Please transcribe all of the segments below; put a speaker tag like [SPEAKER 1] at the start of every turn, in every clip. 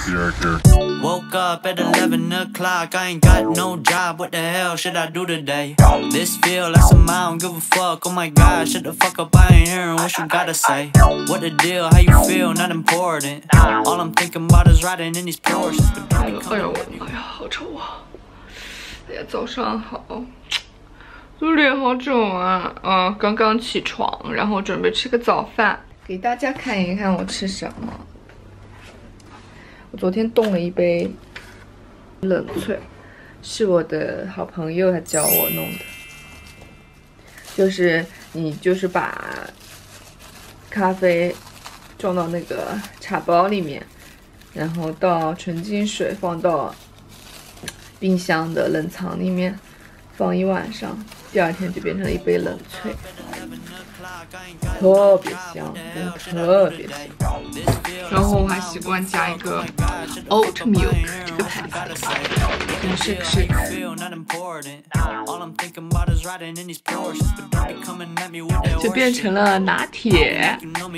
[SPEAKER 1] Woke up at 11 o'clock, I ain't got no job, what the hell should I do today? This feel like some I don't give a fuck, oh my god, shut the fuck up, I ain't hearing what you gotta say. What the deal, how you feel, not important. All I'm thinking about is riding in these Porsches.
[SPEAKER 2] 哎呀，好丑啊！大家早上好，脸好肿啊！刚刚起床，然后准备吃个早饭，给大家看一看我吃什么。我昨天冻了一杯冷萃，是我的好朋友他教我弄的，就是你把咖啡装到那个茶包里面，然后倒纯净水放到冰箱的冷藏里面放一晚上，第二天就变成了一杯冷萃，特别香，真的特别香。然后我还习惯加一个 oat milk 这个牌子跟 shake， 就变成了拿铁。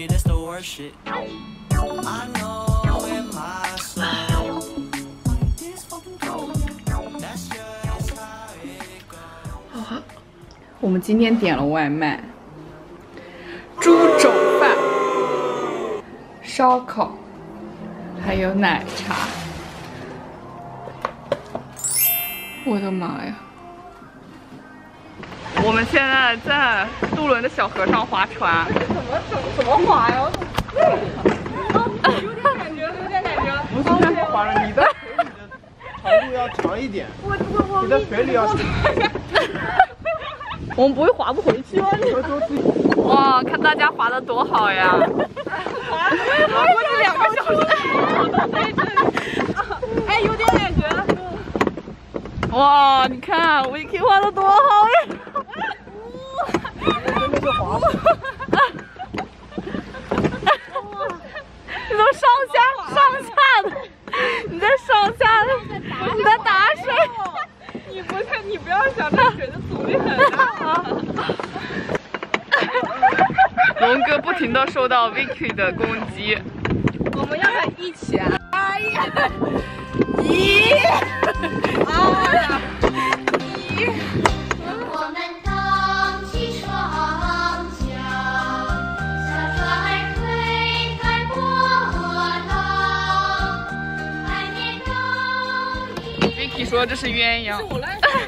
[SPEAKER 2] 我们今天点了外卖，猪肘饭、烧烤，还有奶茶。我的妈呀！我们现在在渡轮的小河上划船。怎么划呀？有点感觉。不是这么划的，你的
[SPEAKER 3] 长度要长一点。你在水里要。
[SPEAKER 2] 我们不会划不回去吗？哇，看大家划的多好呀！估计2个小时。哎，有点感觉。哇，你看 Vicky 划的多好呀！
[SPEAKER 3] 真的是划不。
[SPEAKER 2] 你都上下的，你在上下的，你在打水。你不要想这水的阻力很大。龙哥不停的受到 Vicky 的攻击。我们要不要一起啊？1、2、1。
[SPEAKER 4] 我们荡起双桨，小船儿推开波浪，海面高一。
[SPEAKER 2] Vicky 说这是鸳鸯。
[SPEAKER 5] 不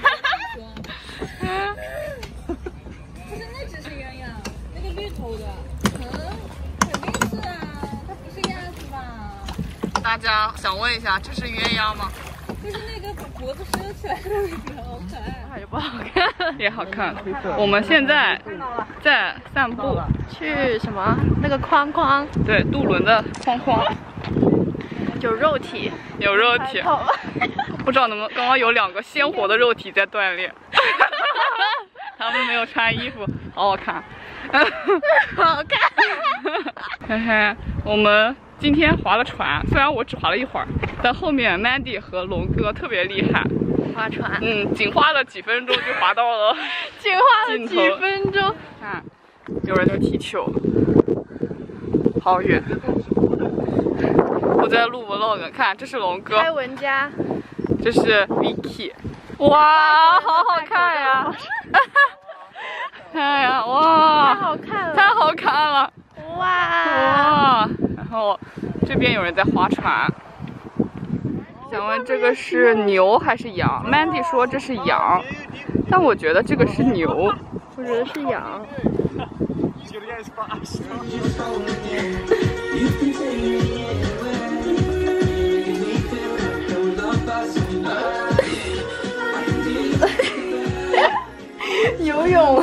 [SPEAKER 5] 是，那只是鸳鸯，那个绿头的，肯定是啊，它不是鸭子吧？
[SPEAKER 2] 大家想问一下，这是鸳鸯吗？
[SPEAKER 5] 就是那个脖子收起来的那个，好可爱。
[SPEAKER 2] 也不好看，也好看。我们现在在散步，
[SPEAKER 6] 去什么？那个框框，
[SPEAKER 2] 对，渡轮的框框
[SPEAKER 6] 有肉体，
[SPEAKER 2] 有肉体。不知道能不能，刚刚有2个鲜活的肉体在锻炼。他们没有穿衣服，好好看，
[SPEAKER 6] 好看。
[SPEAKER 2] 嘿嘿，我们今天划了船，虽然我只划了一会儿，但后面 Mandy 和龙哥特别厉害，
[SPEAKER 6] 划船，
[SPEAKER 2] 仅花了几分钟就划到了，
[SPEAKER 6] 仅花了几分钟。
[SPEAKER 2] 看，有人在踢球，好远。我在录 vlog， 看这是龙哥，
[SPEAKER 6] 开文佳，
[SPEAKER 2] 这是 Vicky， 哇，好好看呀！哎呀，哇，
[SPEAKER 6] 太好看了，
[SPEAKER 2] 太好看了，
[SPEAKER 6] 哇！
[SPEAKER 2] 然后这边有人在划船，想问这个是牛还是羊 ？Mandy 说这是羊，但我觉得这个是牛，
[SPEAKER 6] 我觉得是羊。游泳，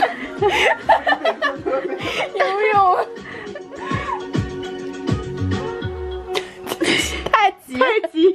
[SPEAKER 6] 游泳，太极，太极。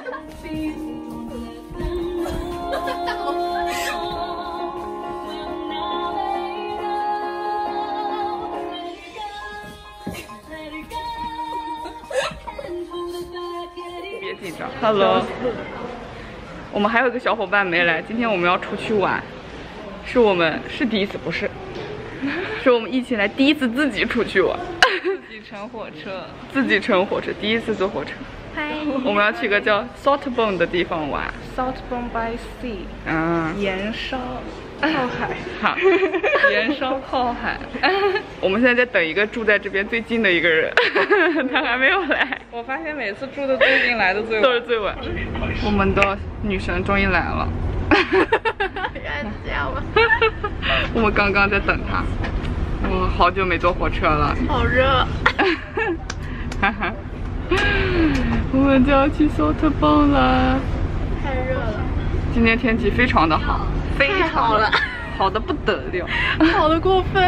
[SPEAKER 2] 别紧张 ，Hello。我们还有一个小伙伴没来，今天我们要出去玩。是第一次，不是，是我们一起来第一次自己出去玩，自己乘火车，第一次坐火车。
[SPEAKER 6] 嗨，
[SPEAKER 2] 我们要去个叫 Saltburn 的地方玩。
[SPEAKER 6] Saltburn by Sea， 盐烧靠海。
[SPEAKER 2] 好，盐烧靠海。我们现在在等一个住在这边最近的一个人，他还没有来。
[SPEAKER 6] 我发现每次住的最近来的最晚，
[SPEAKER 2] 都是最晚。我们的女神终于来了。
[SPEAKER 6] 原来这样吗？
[SPEAKER 2] 我们刚刚在等她。我好久没坐火车了。
[SPEAKER 6] 好热。
[SPEAKER 2] 哈哈。我们就要去 Saltburn 了。
[SPEAKER 6] 太热了。
[SPEAKER 2] 今天天气非常的好，
[SPEAKER 6] 非常好了，
[SPEAKER 2] 好的不得了，
[SPEAKER 6] 好的过分。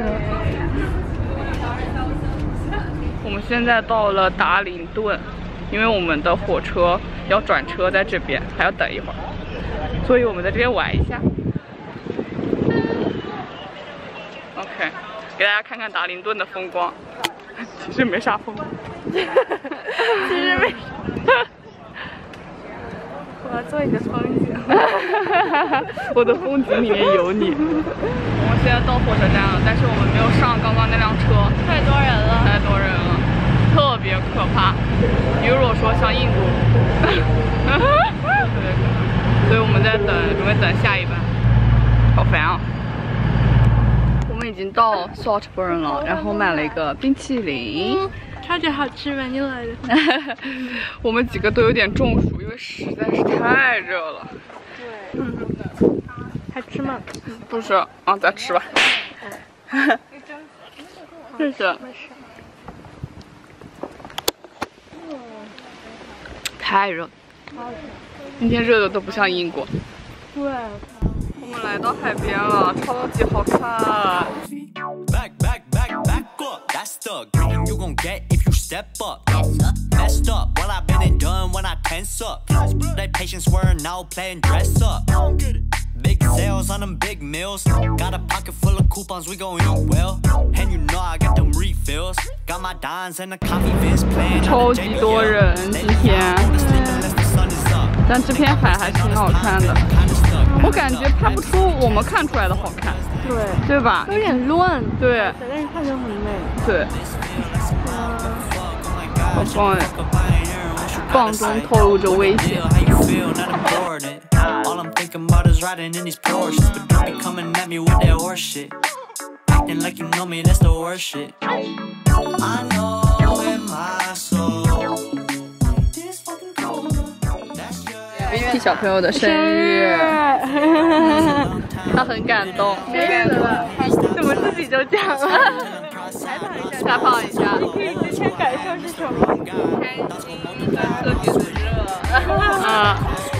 [SPEAKER 2] 我们现在到了达灵顿，因为我们的火车要转车在这边，还要等一会儿，所以我们在这边玩一下。OK， 给大家看看达灵顿的风光，其实没啥风光，
[SPEAKER 6] 其实没。我要做你的风景。
[SPEAKER 2] 我的风景里面有你。我们现在到火车站了，但是我们没有上刚刚那辆车，
[SPEAKER 6] 太多人了，
[SPEAKER 2] 太多人了，特别可怕。比如我说像印度，所以我们在等，准备等下一班，好烦啊！我们已经到 Saltburn 了，然后买了一个冰淇淋。
[SPEAKER 6] 超级好吃吧？你来的。
[SPEAKER 2] 我们几个都有点中暑，因为实在是太热了。
[SPEAKER 6] 对。还吃吗？
[SPEAKER 2] 不是啊，再吃吧。谢谢。太热了。今天热的都不像英国。
[SPEAKER 6] 对。
[SPEAKER 2] 我们来到海边了，超级好看。
[SPEAKER 1] That's the game you gon' get if you step up. Messed up, what I've been and done when I tense up. That patience wearing out, playing dress up. Big sales on them big meals. Got a pocket full of coupons, we gon' eat well. And you know I got them refills. Got my dimes and the coffee bins playing.
[SPEAKER 2] 超级多人今天，但这片海还挺好看的。我感觉拍不出我们看出来的好看，对吧？
[SPEAKER 6] 有点乱，
[SPEAKER 2] 对，
[SPEAKER 6] 但是看着很美。
[SPEAKER 2] 对，好棒哎！棒中透露着危险。
[SPEAKER 1] All I'm thinking about is riding in these Porsches, but don't be coming at me with that horse shit. Acting like you know me, that's the worst shit. I know in my soul. This fucking cold, that's your.
[SPEAKER 2] 替小朋友的生日，他很感动，
[SPEAKER 6] 怎么自己就讲了？
[SPEAKER 2] 采访一下，
[SPEAKER 6] 你可以之前感受是什么？
[SPEAKER 2] 开心，特别的热。啊，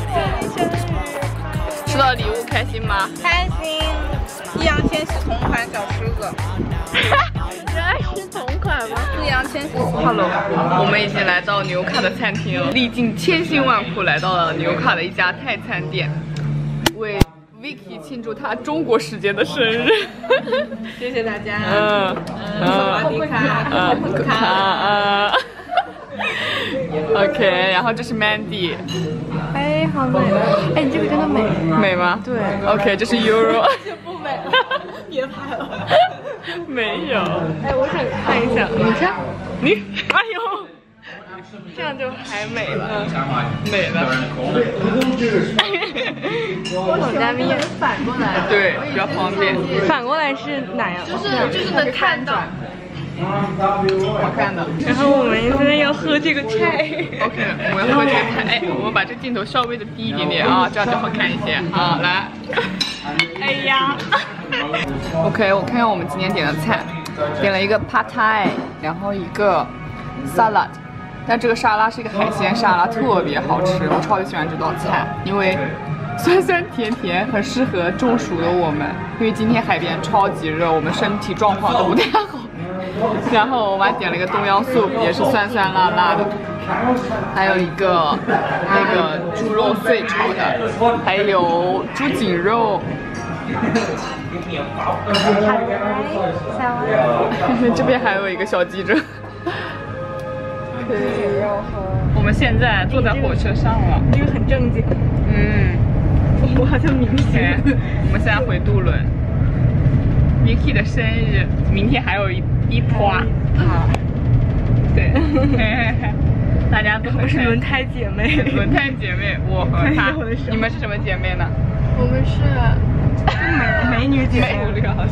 [SPEAKER 2] 收到礼物开心吗？
[SPEAKER 5] 开心！易烊千玺同款小狮子。
[SPEAKER 6] 原来是同款吗？
[SPEAKER 5] 易烊千玺。
[SPEAKER 2] Hello， 我们已经来到纽卡的餐厅了，历尽千辛万苦来到了纽卡的一家泰餐店，为 Vicky 庆祝她中国时间的生日。
[SPEAKER 5] 谢谢大家。
[SPEAKER 2] 萨瓦迪卡。OK， 然后这是 Mandy。
[SPEAKER 6] 哎，好美！哎，你这个真的美。
[SPEAKER 2] 美吗？
[SPEAKER 6] 对。
[SPEAKER 2] OK， 这是 Euro。
[SPEAKER 5] 这不美，别拍了。
[SPEAKER 2] 没有。
[SPEAKER 6] 哎，我想看一下。
[SPEAKER 2] 你看，你，哎呦，这样就还美了，美了。
[SPEAKER 6] 我嘉宾反过来。
[SPEAKER 2] 对，比较方便。
[SPEAKER 6] 反过来是哪样？
[SPEAKER 5] 就是能看到。
[SPEAKER 2] 好看的。
[SPEAKER 6] 然后我们现在要喝这个菜。
[SPEAKER 2] OK， 我们要喝这个菜。哎，我们把这个镜头稍微的低一点点啊，这样就好看一些。好，来。哎呀。OK， 我看看我们今天点的菜，点了一个 Pad Thai， 然后一个 salad， 但这个沙拉是一个海鲜沙拉，特别好吃，我超级喜欢这道菜，因为酸酸甜甜，很适合中暑的我们。因为今天海边超级热，我们身体状况都不太好。然后我们还点了一个东阳素，也是酸酸辣辣的，还有一个那个猪肉碎炒的，还有猪颈肉。这边还有一个小鸡胗。我们现在坐在火车上了，
[SPEAKER 6] 这个很正经。我好像明显。
[SPEAKER 2] 我们现在回杜伦。Vicky 的生日，明天还有一波啊！对，大家
[SPEAKER 6] 我是轮胎姐妹。
[SPEAKER 2] 轮胎姐妹，我和她。你们是什么姐妹呢？
[SPEAKER 5] 我们是
[SPEAKER 6] 美女姐妹。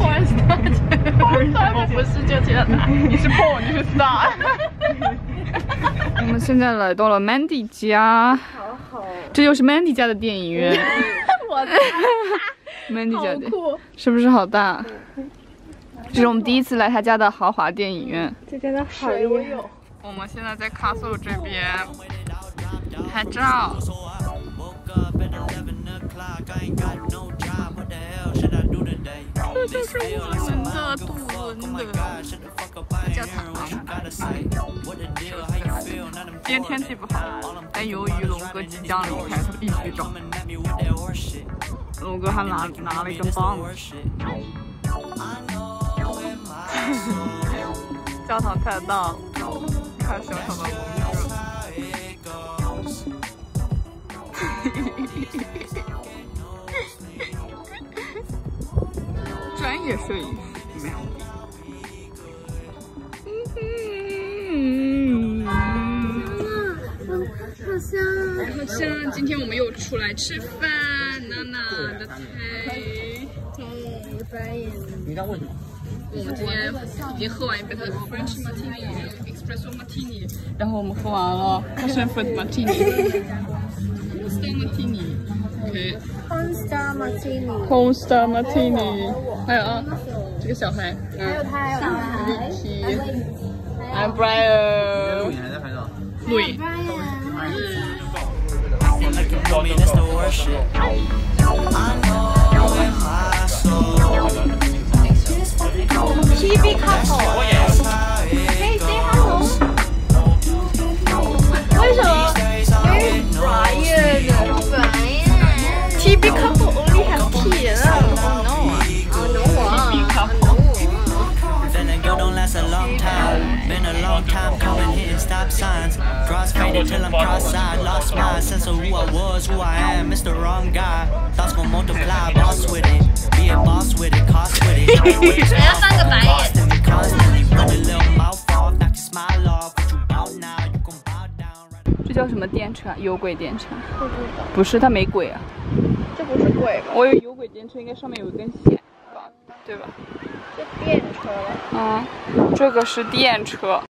[SPEAKER 5] 我不是就觉得
[SPEAKER 2] 你是 Paul， 你是 Star。我们现在来到了 Mandy 家，这就是 Mandy 家的电影院。
[SPEAKER 5] 我
[SPEAKER 2] Mandy 家的，是不是好大？这是我们第一次来他家的豪华电影院。
[SPEAKER 6] 这真的好厉害。
[SPEAKER 2] 我们现在在 Castle 这边拍照。这就是我们的杜伦的教堂。今天天气不好，但由于龙哥即将离开，他必须找。龙哥还拿了一根棒子。教堂太大了，看小小的龙哥。专业摄影师没有。
[SPEAKER 5] 好香，
[SPEAKER 2] 好像今天我们又出来吃饭，娜娜的菜。
[SPEAKER 3] 你刚问什么？
[SPEAKER 2] 我们今天已经喝完一杯的 French Martini， Espresso Martini， 然后我们喝完了 Passion Fruit Martini，Star Martini，OK，Homestar
[SPEAKER 5] Martini，Homestar
[SPEAKER 2] Martini， 还有啊，这个小孩，
[SPEAKER 5] 还有他
[SPEAKER 2] ，Vicky，I'm Brian，
[SPEAKER 3] 录影还在拍照？
[SPEAKER 2] 录影。
[SPEAKER 5] TB couple， 可以 say hello。为什么 ？Brian，TB couple only have T。Oh no！
[SPEAKER 1] Don't last a long time. Been a long time coming, hitting stop signs. Cross faded till I'm cross-eyed. Lost my sense of who I was, who I am. It's the wrong guy. Thoughts gon' multiply, boss with it. Be a boss with it, cost with it. Constantly run a little mouth off, knock your smile off. What you bout now? You gon' bow down.
[SPEAKER 2] 这叫什么电车？有轨电车？不是，它没轨啊。
[SPEAKER 6] 这不是轨吧？
[SPEAKER 2] 我以为有轨电车应该上面有一根线，对吧？
[SPEAKER 6] 是电车了。
[SPEAKER 2] 这个是电车。